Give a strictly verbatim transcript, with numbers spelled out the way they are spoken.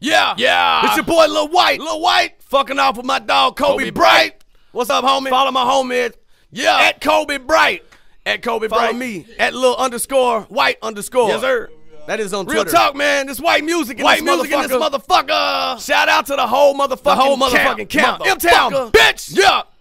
Yeah, Yeah. It's your boy Lil Wyte. Lil Wyte. Fucking off with my dog Colby, Colby Bright. Bright. What's up, homie? Follow my homie. Yeah. At Colby Bright. At Colby Follow Bright. me. At Lil underscore White underscore. Yes, sir. That is on Real Twitter. talk, man. This white music in White this music in this motherfucker. motherfucker. Shout out to the whole motherfucking The whole motherfucking camp. M-Town, Motherfucker. bitch. Yeah.